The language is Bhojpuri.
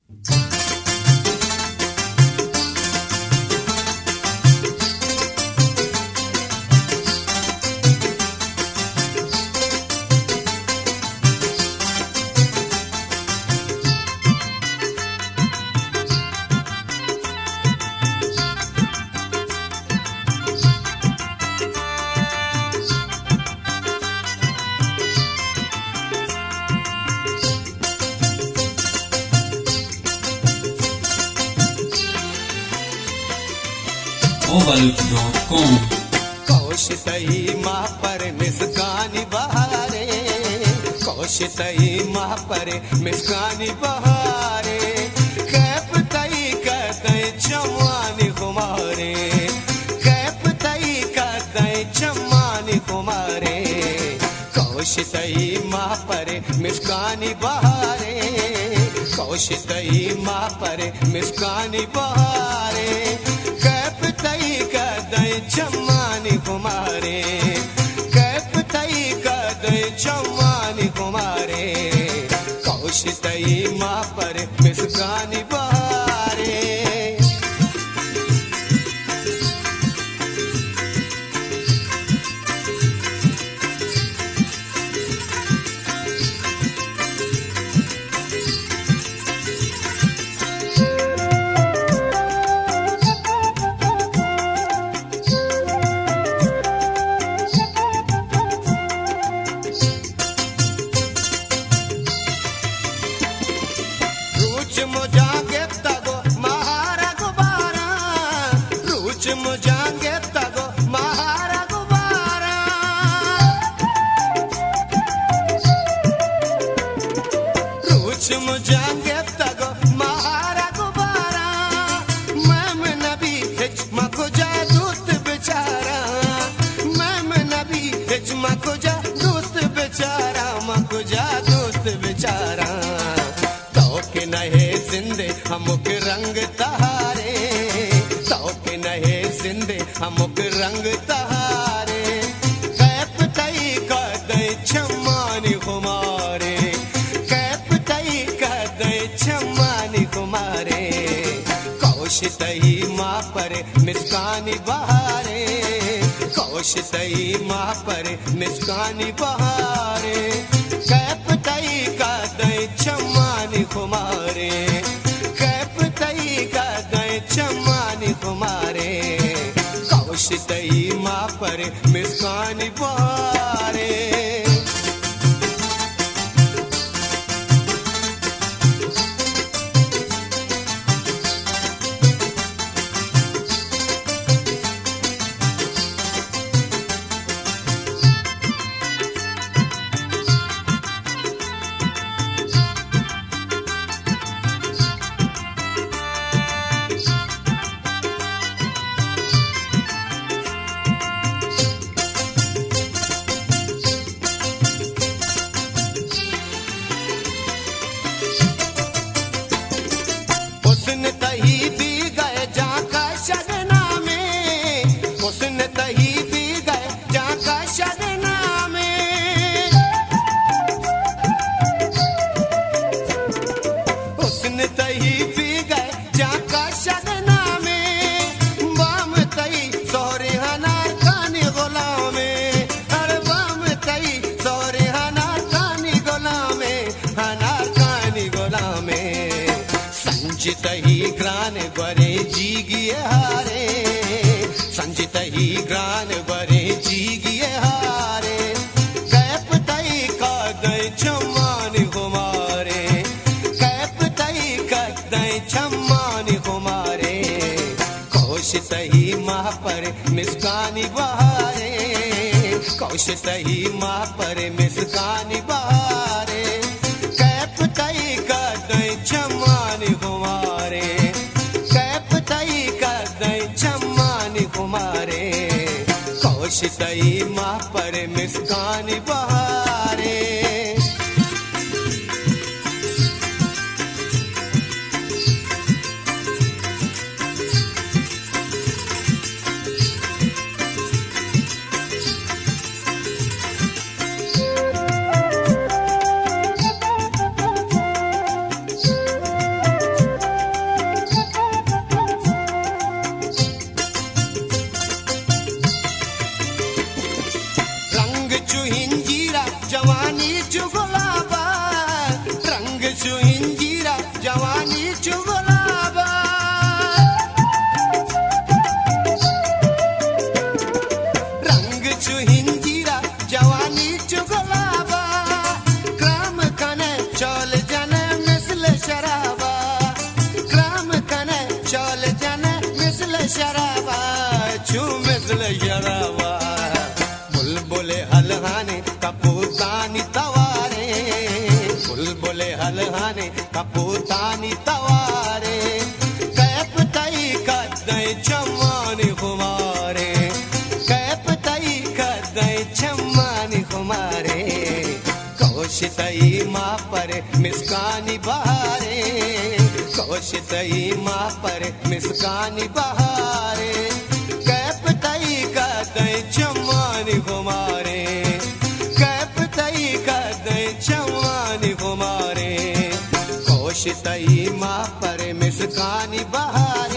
Ovalup.com कौशितई माह पर मिसकानी बहारे, कौशितई माह पर मिसकानी बहारे, कैप तई कदई चमानी कुमारे, कैप तई कदई चमानी कुमारे, कौशितई माह पर मिसकानी बहारे, कौशितई माह पर मिसकानी बहारे, कैप तई कदई चमानी कुमारे, कैप तई कदई चमानी कुमारे, कौशितई माह पर मिसकानी बहारे। मुझांगे तगो महारा गुबारा, रूच मुझांगे तगो महारा गुबारा, रूच मुझांगे तगो महारा गुबारा, मैम नबी हिचमा को जा दोस्त बेचारा, मैम नबी हिचमा को जा दोस्त बेचारा, मको जा दोस्त बेचारा, के नहे जिंदे हमक रंग तहारे, तो के नहे जिंदे हमक रंग तहारे, कैप तई कदई चमानी कुमारे, कैप तई कदई चमानी कुमारे, कौशितई माह पर मिसकानी बहारे, कौशितई माह पर मिसकानी बहारे, कैप तई कदई चमानी कुमारे, कैप तई कदई चमानी कुमारे, कौशितई माह पर मिसकानी बहारे। हुस्न तही भी गए जाका शगना में, हुस्न तही भी गए जाका शगना में, हुस्न तही भी गए जाका शगना में, बाम तई सोरे हनार खानी गुलाम में, अरे बाम तई सोरे हनार खानी गुलाम में, हनार खानी गुलाम में, संजित ही ग्रान बरे जीगिए हारे, संजित ही ग्रान बरे जीगिए हारे, कैप तई कदई चमानी कुमारे, कैप तई कदई चमानी कुमारे, कौशितई माह पर मिसकानी बहारे, कौशितई माह पर मिसकानी बहारे, कैप तई कदई चमानी कुमारे, कैप तई कदई चमानी कुमारे, कौशितई माह पर मिसकानी बहारे। चौल जन मिसल शराबा क्राम कने चौल जन मिसल शराबा छू मिसल शराबा बुलबुले हलहाने कपूतानी तवारे बुलबुले हलहाने कपूतानी तवारे कैप तई कदई चमानी कुमारे कैप तई कदई चमानी कुमारे कौशितई माँ पर मिसकानी बहारे कौशितई माँ पर मिसकानी बहारे कैप तई कदई चमानी कुमारे कैप तई कदई चमानी कुमारे कौशितई माँ पर मिसकानी बहारे